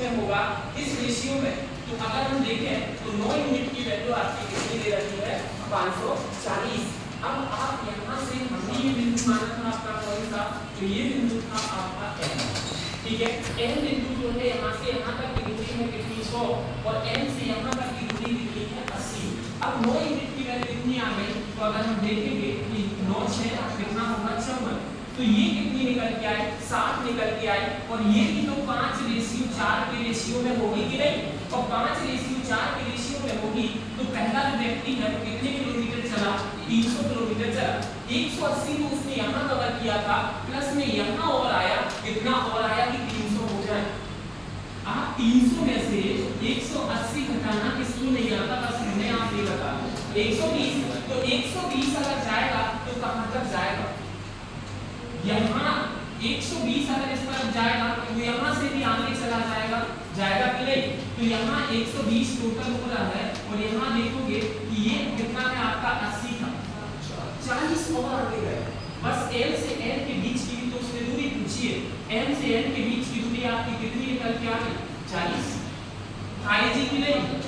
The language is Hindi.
में होगा इस रेशियो में, तो अगर हम देखें तो 9 यूनिट की वैल्यू आपकी कितनी दे रखी है 540। अब आप यहाँ से हमने ये बिंदु माना था आपका कौन सा, तो ये बिंदु था आपका n, ठीक है। n बिंदु जो है यहाँ से यहाँ तक की दूरी है कितनी 100 और n से यहाँ तक की दूरी कितनी है 80। अब 9 यूनिट की वैल्यू कितनी आ गई, तो अगर हम देखेंगे कि 9 6 कितना होगा 54, तो ये कितनी निकल के आई 7 निकल के आई, और ये भी तो 5:4 के रेशियो में होगी कि नहीं, और 5:4 के रेशियो में होगी तो पहला जो व्यक्ति है कितने किलोमीटर चला 300 किलोमीटर चला। 180 तो उसने यहाँ कवर किया था, प्लस में यहाँ और आया, कितना और आया कि 300 हो जाए। आप 300 में से 180 घटाना किसको नहीं आता, बस मैंने आप ये बता 120, तो 120 अगर जाएगा तो कहाँ तक जाएगा, यहाँ 120 अगर इस तरफ जाएगा तो यहाँ से भी आगे चला जाएगा, जाएगा कि नहीं, तो यहाँ 120 टोटल हो रहा है, और यहाँ देखोगे कि ये कितना है आपका 80 था, 40 और आगे गए। बस m से n के बीच की तो उसने दूरी पूछिए, m से n के बीच की दूरी आपकी कितनी निकल के आ गई 40, आएगी कि नहीं,